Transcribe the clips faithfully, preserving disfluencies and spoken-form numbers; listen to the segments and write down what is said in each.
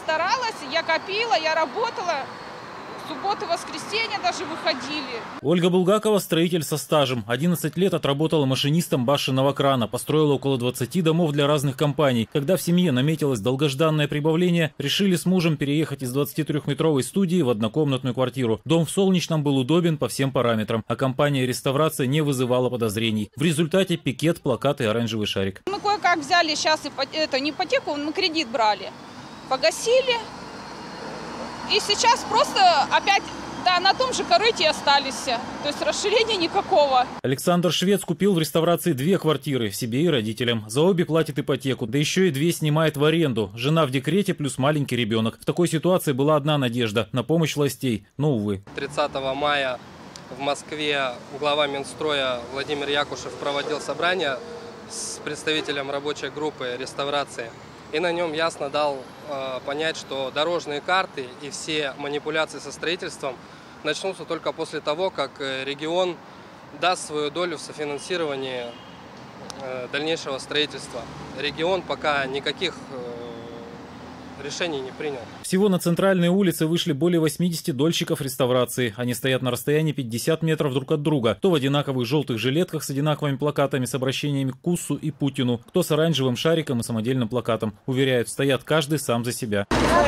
старалась, я копила, я работала. В субботу, воскресенье даже выходили. Ольга Булгакова – строитель со стажем. одиннадцать лет отработала машинистом башенного крана. Построила около двадцати домов для разных компаний. Когда в семье наметилось долгожданное прибавление, решили с мужем переехать из двадцатитрёхметровой студии в однокомнатную квартиру. Дом в Солнечном был удобен по всем параметрам, а компания «Реставрация» не вызывала подозрений. В результате пикет, плакат и оранжевый шарик. Мы кое-как взяли сейчас это, не ипотеку, мы кредит брали. Погасили. И сейчас просто опять, да, на том же корыте остались. То есть расширения никакого. Александр Швец купил в реставрации две квартиры, себе и родителям. За обе платит ипотеку, да еще и две снимает в аренду. Жена в декрете плюс маленький ребенок. В такой ситуации была одна надежда – на помощь властей, но, увы. тридцатого мая в Москве глава Минстроя Владимир Якушев проводил собрание с представителем рабочей группы реставрации. И на нем ясно дал э, понять, что дорожные карты и все манипуляции со строительством начнутся только после того, как регион даст свою долю в софинансировании э, дальнейшего строительства. Регион пока никаких э, решений не принял. Всего на центральные улицы вышли более восьмидесяти дольщиков реставрации. Они стоят на расстоянии пятидесяти метров друг от друга. Кто в одинаковых желтых жилетках с одинаковыми плакатами с обращениями к Куссу и Путину, кто с оранжевым шариком и самодельным плакатом. Уверяют, стоят каждый сам за себя.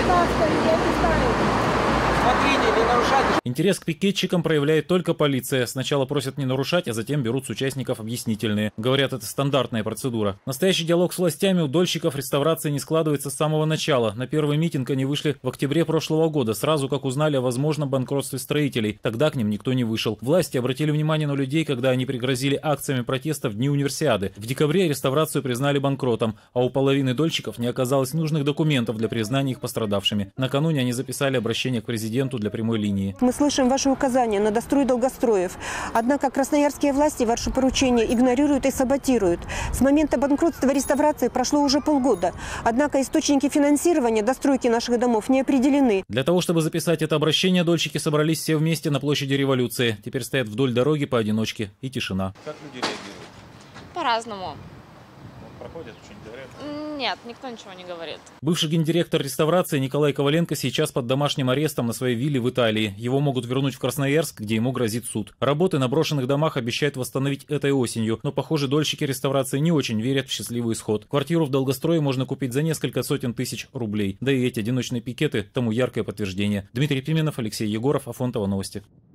Интерес к пикетчикам проявляет только полиция. Сначала просят не нарушать, а затем берут с участников объяснительные. Говорят, это стандартная процедура. Настоящий диалог с властями у дольщиков реставрации не складывается с самого начала. На первый митинг они вышли в октябре прошлого года, сразу как узнали о возможном банкротстве строителей. Тогда к ним никто не вышел. Власти обратили внимание на людей, когда они пригрозили акциями протеста в дни универсиады. В декабре реставрацию признали банкротом, а у половины дольщиков не оказалось нужных документов для признания их пострадавшими. Накануне они записали обращение к президенту для прямой линии. Мы слышим ваши указания на дострой долгостроев. Однако красноярские власти ваши поручения игнорируют и саботируют. С момента банкротства реставрации прошло уже полгода. Однако источники финансирования достройки наших домов не определены. Для того, чтобы записать это обращение, дольщики собрались все вместе на площади Революции. Теперь стоят вдоль дороги поодиночке. И тишина. Как люди реагируют? По-разному. Проходят, что-нибудь говорят? Нет, никто ничего не говорит. Бывший гендиректор реставрации Николай Коваленко сейчас под домашним арестом на своей вилле в Италии. Его могут вернуть в Красноярск, где ему грозит суд. Работы на брошенных домах обещают восстановить этой осенью, но, похоже, дольщики реставрации не очень верят в счастливый исход. Квартиру в долгострое можно купить за несколько сотен тысяч рублей. Да и эти одиночные пикеты тому яркое подтверждение. Дмитрий Пименов, Алексей Егоров, Афонтово, новости.